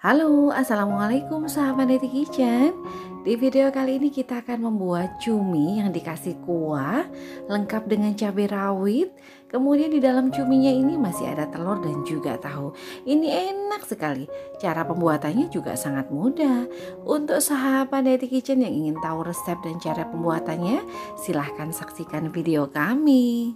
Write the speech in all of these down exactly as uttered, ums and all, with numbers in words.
Halo, assalamualaikum sahabat Neti Kitchen. Di video kali ini kita akan membuat cumi yang dikasih kuah lengkap dengan cabai rawit. Kemudian di dalam cuminya ini masih ada telur dan juga tahu. Ini enak sekali. Cara pembuatannya juga sangat mudah. Untuk sahabat Neti Kitchen yang ingin tahu resep dan cara pembuatannya, silahkan saksikan video kami.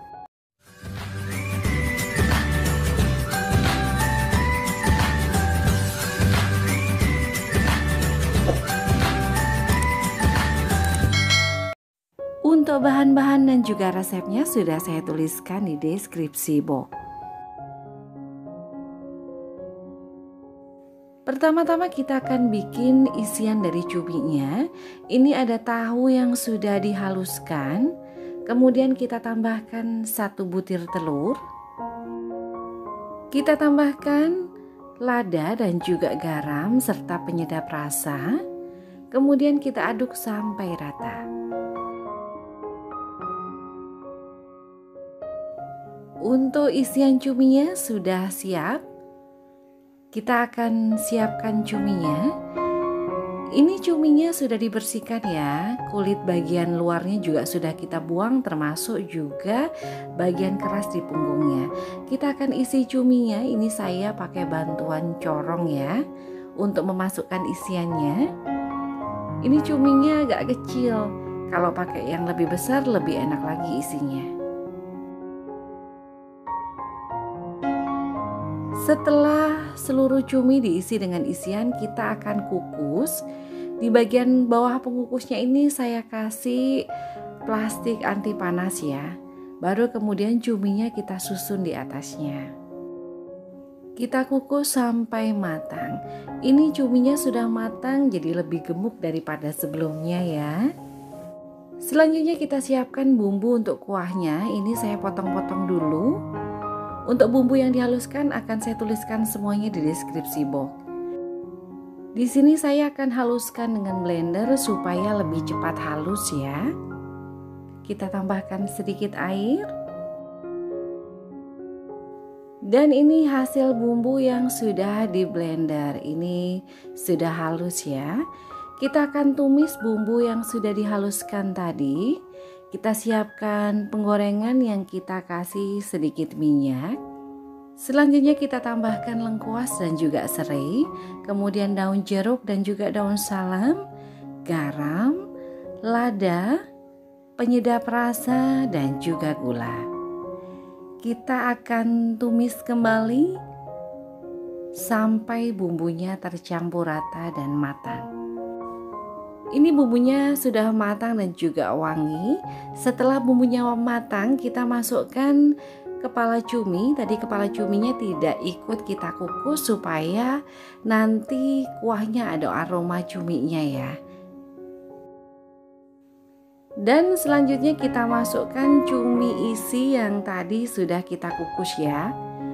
Untuk bahan-bahan dan juga resepnya sudah saya tuliskan di deskripsi box. Pertama-tama kita akan bikin isian dari cuminya. Ini ada tahu yang sudah dihaluskan. Kemudian kita tambahkan satu butir telur. Kita tambahkan lada dan juga garam serta penyedap rasa. Kemudian kita aduk sampai rata. Untuk isian cuminya sudah siap. Kita akan siapkan cuminya. Ini cuminya sudah dibersihkan ya. Kulit bagian luarnya juga sudah kita buang, termasuk juga bagian keras di punggungnya. Kita akan isi cuminya. Ini saya pakai bantuan corong ya untuk memasukkan isiannya. Ini cuminya agak kecil. Kalau pakai yang lebih besar lebih enak lagi isinya. Setelah seluruh cumi diisi dengan isian, kita akan kukus. Di bagian bawah pengukusnya ini saya kasih plastik anti panas ya. Baru kemudian cuminya kita susun di atasnya. Kita kukus sampai matang. Ini cuminya sudah matang jadi lebih gemuk daripada sebelumnya ya. Selanjutnya kita siapkan bumbu untuk kuahnya. Ini saya potong-potong dulu. Untuk bumbu yang dihaluskan akan saya tuliskan semuanya di deskripsi box. Di sini saya akan haluskan dengan blender supaya lebih cepat halus ya. Kita tambahkan sedikit air. Dan ini hasil bumbu yang sudah di blender. Ini sudah halus ya. Kita akan tumis bumbu yang sudah dihaluskan tadi. Kita siapkan penggorengan yang kita kasih sedikit minyak. Selanjutnya kita tambahkan lengkuas dan juga serai, kemudian daun jeruk dan juga daun salam, garam, lada, penyedap rasa dan juga gula. Kita akan tumis kembali sampai bumbunya tercampur rata dan matang. Ini bumbunya sudah matang dan juga wangi. Setelah bumbunya matang, kita masukkan kepala cumi. Tadi kepala cuminya tidak ikut kita kukus supaya nanti kuahnya ada aroma cuminya ya. Dan selanjutnya kita masukkan cumi isi yang tadi sudah kita kukus ya.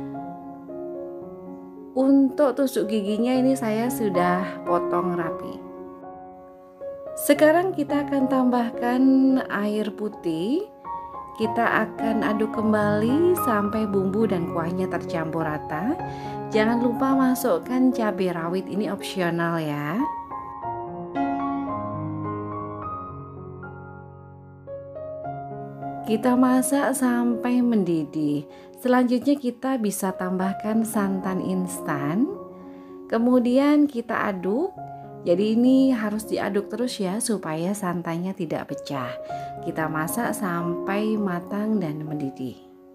Untuk tusuk giginya ini saya sudah potong rapi. Sekarang kita akan tambahkan air putih. Kita akan aduk kembali sampai bumbu dan kuahnya tercampur rata. Jangan lupa masukkan cabai rawit, ini opsional ya. Kita masak sampai mendidih. Selanjutnya kita bisa tambahkan santan instan. Kemudian kita aduk. Jadi ini harus diaduk terus ya supaya santannya tidak pecah. Kita masak sampai matang dan mendidih.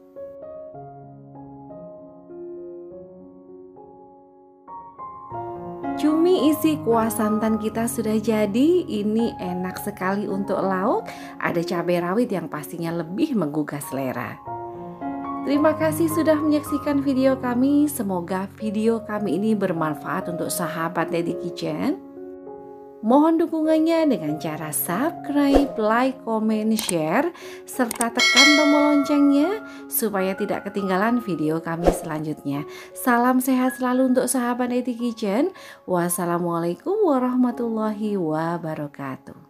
Cumi isi kuah santan kita sudah jadi. Ini enak sekali untuk lauk. Ada cabai rawit yang pastinya lebih menggugah selera. Terima kasih sudah menyaksikan video kami. Semoga video kami ini bermanfaat untuk sahabat Neti Kitchen. Mohon dukungannya dengan cara subscribe, like, comment, share, serta tekan tombol loncengnya supaya tidak ketinggalan video kami selanjutnya. Salam sehat selalu untuk sahabat Neti Kitchen. Wassalamualaikum warahmatullahi wabarakatuh.